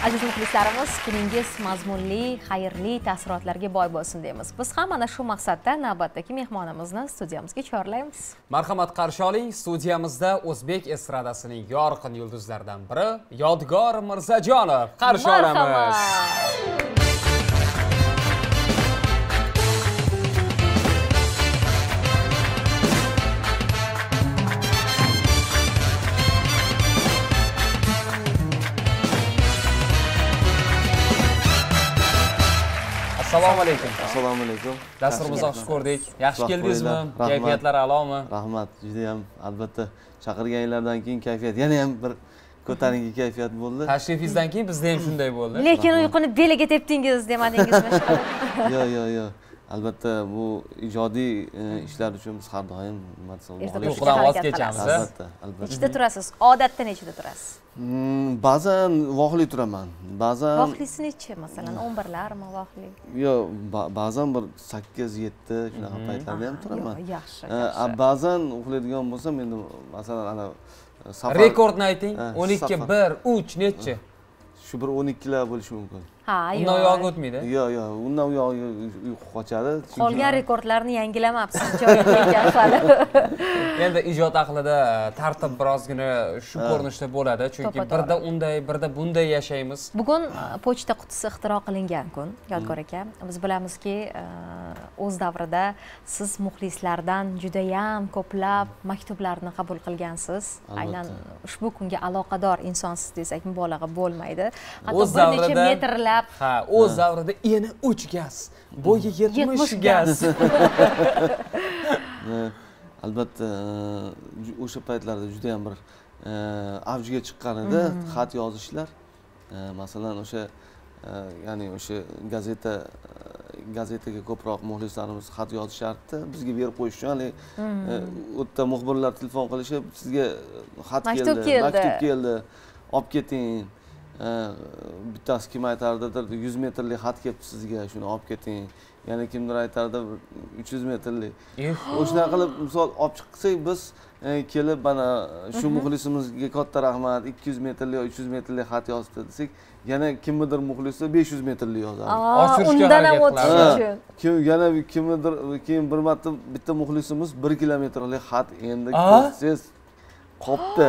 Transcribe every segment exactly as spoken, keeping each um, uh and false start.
Aziz muxlislarimiz, kuningiz mazmunli, xayrli taassurotlarga boy bo'lsin deymiz. Biz ham mana shu maqsadda navbatdagi mehmonimizni studiyamizga chorlaymiz. Marhamat qarshi oling, studiyamizda o'zbek estradasining yorqin yulduzlaridan biri Yodgor Mirzajonov qarshi olamiz. Assalomu alaykum. Assalomu alaykum. Dasturimizni xush ko'rdik. Yaxshi keldingizmi? Kayfiyatlar a'lomi? Rahmat. Juda ham albatta chaqirganlardan keyin kayfiyat yana ham bir ko'tarinki kayfiyat bo'ldi. Tashrifingizdan keyin bizda ham shunday bo'ldi. Lekin uyquni beliga tepdingiz demadingizmi? Yo'q, yo'q, yo'q. Albatta bu ijodiy ishlar uchun biz har doim uyqudan voz kechamiz. Albatta, albatta. Nechta turasiz? Odatda nechta turasiz? Ba'zan voqli turaman. Ba'zan Voqlisi necha, masalan, o'n birlarmi voqli? Yo'q, ba'zan bir sakkiz yetti shunaqa paytlarda ham turaman. Yaxshi, yaxshi. Ba'zan uxlaydigan bo'lsam, endi masalan ana safar rekordni ayting. o'n ikki, bir, uch necha? Shu bir o'n ikkilar bo'lishi mumkin. Ha, yo'q. Undan uyog'i o'tmaydi? Yo'q, yo'q, undan uyog'i uyqu qochadi. Qolgan rekordlarni yangilamabsiz, joyiga hali. Endi ijod ahlida tartib birozgina shu ko'rinishda bo'ladi, chunki birda unday, birda bunday yashaymiz. Bugun pochta qutisi ixtiro qilingan kun, Yodgor aka. Biz bilamizki, o'z davrida siz muxlislardan juda ham ko'plab maktublarni qabul qilgansiz. Aynan ushbu kunga aloqador insonsiz desak mubolag'a bo'lmaydi. Hatto bir necha metrlar ha, o'z davrida eni uch gaz, bo'yi yetmish gaz. Albatta, o'sha paytlarda juda ham bir avjiga chiqqan edi xat yozishlar. Masalan, o'sha ya'ni o'sha gazeta gazetaga ko'proq muxlislarimiz xat yozishardi, bizga berib qo'yishgan. Hali u yerda muxbirlar telefon qilishib, sizga xat keldi, maktub keldi, olib keting. Bittasi kim aytardidir, yuz metrlik xat kelibdi sizga, shuni olib keting. Yana kimdir aytardi, uch yuz metrlik. O'shuna qilib misol olib chiqsak, biz kelib mana shu muxlisimizga katta rahmat, ikki yuz metrlik yo uch yuz metrlik xat yozibdi desak, yana kimdir muxlisi besh yuz metrlik yozadi. Undan ham o'tish uchun. Kim yana kimdir keyin bir marta bitta muxlisimiz bir kilometrlik xat endi ko'rsangiz qopdi.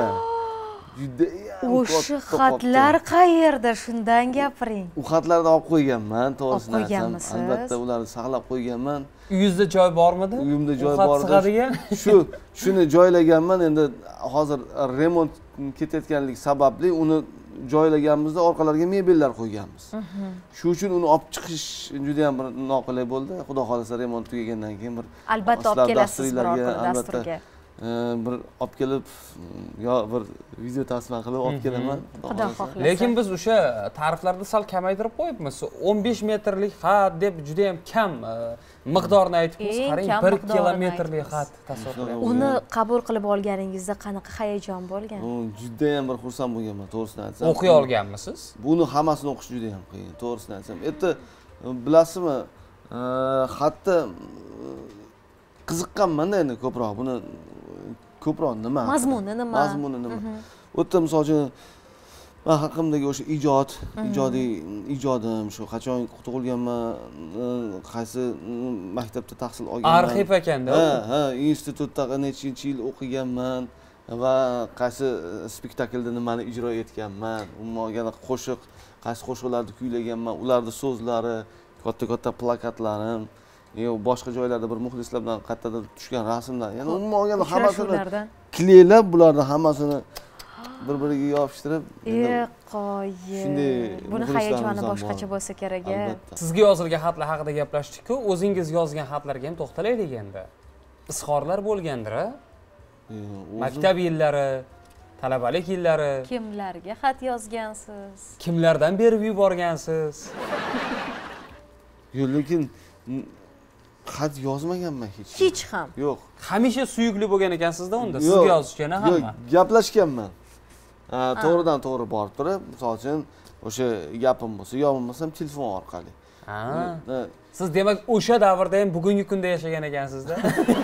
O'sha xatlar qayerda, shundan gapiring. U xatlarni olib qo'yganman, to'g'risini aytsam, albatta ularni saqlab qo'yganman. Uyingizda joy bormidi? Uyimda joy bor edi. Shu shuni joylaganman, endi hozir remont ketayotganlik sababli uni joylaganmizda orqalariga mebellar qo'yganmiz. Shu uchun uni olib chiqish juda ham bir noqulay bo'ldi. Xudo xolasa remont tugagandan keyin bir albatta olib kelasiz biror kun dasturga. bir olib kelib yo bir video tasma qilib olib kelaman. Xudo xohlasa. Lekin biz o'sha ta'riflarni sal kamaytirib qo'yibmiz. o'n besh metrlik xat deb juda ham kam miqdorni aytibmiz. Qarang, bir kilometrlik xat tasavvur. Uni qabul qilib olganingizda qanaqa hayajon bo'lgan? Juda ham bir xursand bo'lganman, to'g'risini aytsam. O'qiy olganmisiz? Buni hammasini o'qish juda ham qiyin, to'g'risini aytsam. Endi bilasizmi, xatda qiziqqanman-da endi ko'proq buni ko'proq nima? Mazmuni nima? Mazmuni nima? O'tda misol uchun men haqimdagi o'sha ijod, ijodiy ijodim, shu qachon tug'ilganman, qaysi maktabda tahsil olganman. Arxiv ekanda. Ha, ha, institutda nechinchi yil o'qiganman va qaysi spektaklda nimani ijro etganman, umuman qo'shiq, qaysi qo'shiqlarni kuylaganman, ularning so'zlari, katta-katta plakatlarim, yo'q boshqa joylarda bir muxlislar bilan qayerdadir tushgan rasmlar, ya'ni umuman olganda hammasini kliylab, bularni hammasini bir-biriga yopishtirib, e qoyil. Shunday buni hayajoni boshqacha bo'lsa kerak-a. Sizga yozilgan xatlar haqida gaplashdik-ku, o'zingiz yozgan xatlarga ham to'xtalaylik endi. Izhorlar bo'lgandir-a? Maktab yillari, talabalik yillari. Kimlarga xat yozgansiz? Kimlardan berib yuborgansiz? Yo'q, lekin xat yozmaganman hech. Hech ham. Yo'q. Hamisha suyukli bo'lgan ekansizda unda, sizga yozishgani hamma. Yo'q, gaplashganman. To'g'ridan to'g'ri borib turib, misol uchun o'sha gapim bo'lsa, yo bo'lmasam telefon orqali. Ha. Siz demak o'sha davrda ham bugungi kunda yashagan ekansizda.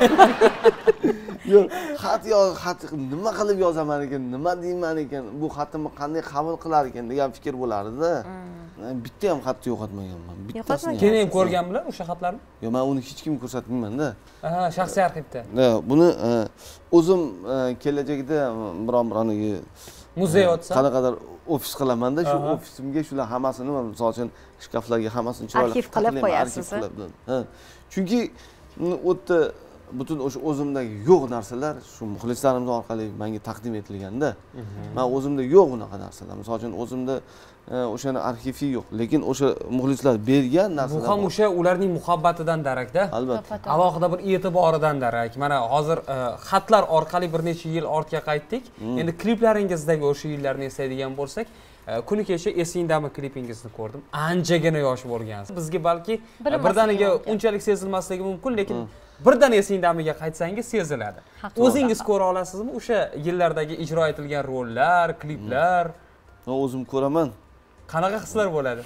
Yo'q, xat yoz, xat nima qilib yozaman ekan, nima deyman ekan, bu xatimni qanday qabul qilar ekan degan fikr bo'lardi-da. Bitta ham xatni yo'qotmaganman. Bittasini. Keyin ham ko'rganmilar o'sha xatlarni? Yo'q, men uni hech kimga ko'rsatmayman-da. Ha, shaxsiy arxivda. Buni o'zim kelajakda biron-bironiga muzey ochsa, qanaqadir ofis qilaman-da, shu ofisimga shular hammasini, misol uchun shkaflarga hammasini chiroyli arxiv qilib qo'yasiz. Ha. Chunki u yerda butun o'sha o'zimdagi yo'q narsalar shu muxlislarimiz orqali menga taqdim etilganda, men o'zimda yo'q unaqa narsalar. Misol uchun o'zimda o'shani arxivi yo'q, lekin o'sha muxlislar bergan narsalar. Bu ham o'sha ularning muhabbatidan darakda. Albatta. Alohida bir e'tiboridan darak. Mana hozir xatlar orqali bir necha yil ortga qaytdik. Endi kliplaringizdagi o'sha yillarni eslaydigan bo'lsak, kuni kecha Esingdami klipingizni ko'rdim. Anchagina yosh bo'lgansiz. Bizga balki birdaniga unchalik sezilmasligi mumkin, lekin birdan Esingdamiga qaytsangiz seziladi. O'zingiz ko'ra olasizmi o'sha yillardagi ijro etilgan rollar, kliplar? Men o'zim ko'raman. Qanaqa hislar bo'ladi?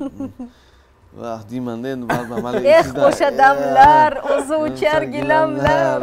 Vah, deyman-da endi baribir mana Eh, o'sha damlar, o'zi uchar gilamlar.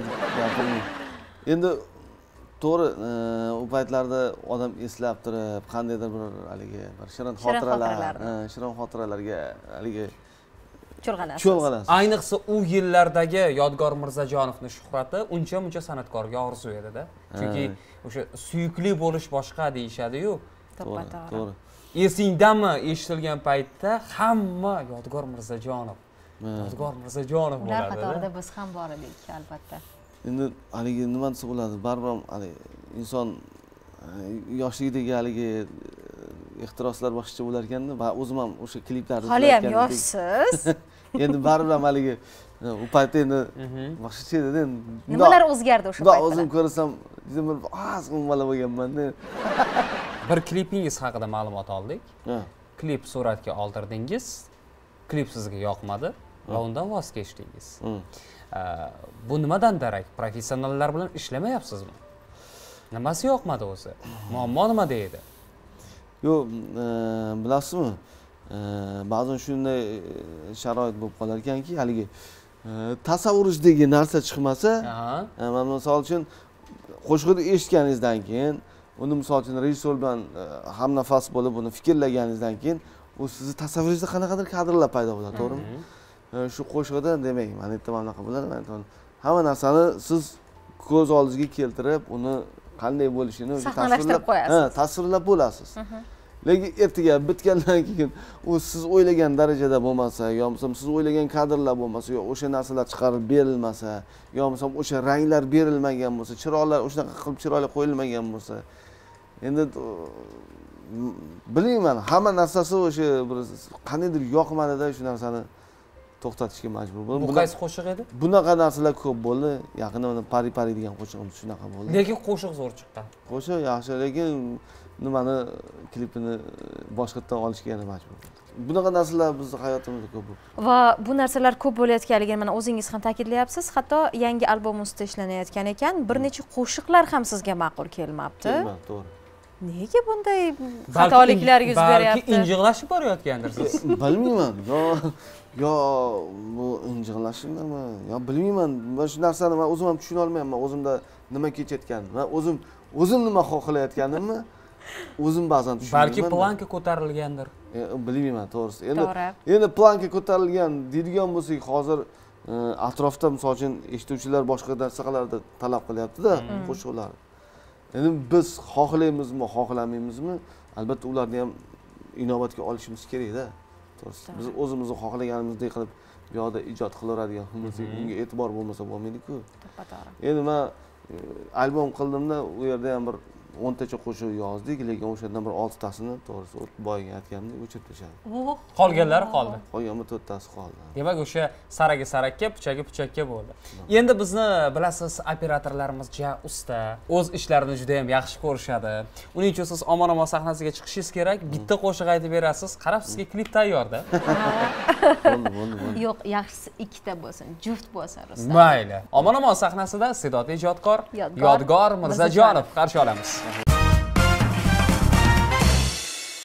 Endi to'g'ri, u paytlarda odam eslab turib, qandaydir bir haligi bir shirin xotiralar, shirin xotiralarga haligi cho'lg'anasiz. Cho'lg'anasiz. Ayniqsa u yillardagi Yodgor Mirzajonovning shuhrati uncha-muncha san'atkorga orzu edi-da. Chunki o'sha suyukli bo'lish boshqa deyshadi-yu. To'g'ri, to'g'ri. Esingdami eshitilgan paytda hamma Yodgor Mirzajonov, Yodgor Mirzajonov bo'ladi. Ular qatorida biz ham bor edik, albatta. Endi haligi nima desa bo'ladi, baribir haligi inson yoshligidagi haligi ehtiroslar boshqa bo'lar ekanda, va o'zim ham o'sha kliplarni hali ham yoshsiz. Endi baribir haligi u paytda endi boshqacha edi endi. Nimalar o'zgardi o'sha paytda? O'zim ko'rsam, dedim bir az bola bo'lganman-da. Bir klipingiz haqida ma'lumot oldik. Klip suratga oldirdingiz, klip sizga yoqmadi va undan voz kechdingiz. Bu nimadan darak? Professionallar bilan ishlamayapsizmi? Nimasi yoqmadi o'zi? Muammo nimada edi? Yo'q, bilasizmi? Ba'zan shunday sharoit bo'lib qolar ekanki, haligi tasavvuridagi narsa chiqmasa, men misol uchun qo'shiqni eshitganingizdan keyin, uni misol uchun rejissor bilan hamnafas bo'lib uni fikrlaganingizdan keyin, u sizni tasavvuringizda qanaqadir kadrlar paydo bo'ladi, to'g'rimi? Shu qo'shiqda demak, mana yerda mana bunaqa bo'ladi, mana yerda hamma narsani siz ko'z oldingizga keltirib, uni qanday bo'lishini o'sha tasvirlab qo'yasiz. Ha, tasvirlab bo'lasiz. Lekin ertaga bitgandan keyin u siz o'ylagan darajada bo'lmasa, yo bo'lmasa siz o'ylagan kadrlar bo'lmasa, yo o'sha narsalar chiqarib berilmasa, yo bo'lmasa o'sha ranglar berilmagan bo'lsa, chiroqlar o'shanaqa qilib chiroyli qo'yilmagan bo'lsa, endi bilmayman, hamma narsasi o'sha bir qaniydir yoqmadi-da, shu narsani to'xtatishga majbur bo'ldim. Bu qaysi qo'shiq edi? Bunaqa narsalar ko'p bo'ldi. Yaqinda pari pari degan qo'shig'imiz shunaqa bo'ldi. Lekin qo'shiq zo'r chiqqan. Qo'shiq yaxshi, lekin nimani klipini boshqatdan olishga yana majbur bo'ldik. Bunaqa narsalar bizning hayotimizda ko'p bo'ldi. Va bu narsalar ko'p bo'layotganligini mana o'zingiz ham ta'kidlayapsiz. Hatto yangi albom ustida ishlanayotgan ekan, bir necha qo'shiqlar ham sizga ma'qul kelmabdi. Kelmadi, to'g'ri. Nega bunday xatoliklar yuz beryapti? Balki injiqlashib borayotgandir siz. Bilmayman. Yo, yo bu injiqlashimmi? Yo bilmayman. Men shu narsani men o'zim ham tushuna olmayapman. O'zimda nima kechayotganini, men o'zim o'zim nima xohlayotganimni o'zim ba'zan tushunmayman. Balki planka ko'tarilgandir. Bilmayman, to'g'risi. Endi endi planka ko'tarilgan deydigan bo'lsak, hozir atrofda misol uchun eshituvchilar boshqa narsalarda talab qilyapti-da qo'shiqlar. Endi biz xohlaymizmi, xohlamaymizmi? Albatta ularni ham inobatga olishimiz kerak-da. To'g'risi. Biz o'zimizni xohlaganimizdek qilib bu yoqda ijod qilaveradigan bo'lsak, bunga e'tibor bo'lmasa bo'lmaydi-ku. To'g'ri. Endi men albom qildimda, u yerda ham bir o'ntacha qo'shiq yozdik, lekin o'shandan bir oltitasini to'g'risi boyga aytgandek o'chirib tashladik. Qolganlari qoldi. Qolgan to'rttasi qoldi. Demak, o'sha saraga sarakka, pichagi pichakka bo'ldi. Endi bizni bilasiz, operatorlarimiz ja usta, o'z ishlarini juda ham yaxshi ko'rishadi. Uning uchun siz omon-omon sahnasiga chiqishingiz kerak, bitta qo'shiq aytib berasiz, qarab sizga klip tayyorda. Bo'ldi, bo'ldi, bo'ldi. Yo'q, yaxshisi ikkita bo'lsin, juft bo'lsin Rustam. Mayli. Omon-omon sahnasida iste'dodli ijodkor Yodgor Mirzajonov qarshi olamiz.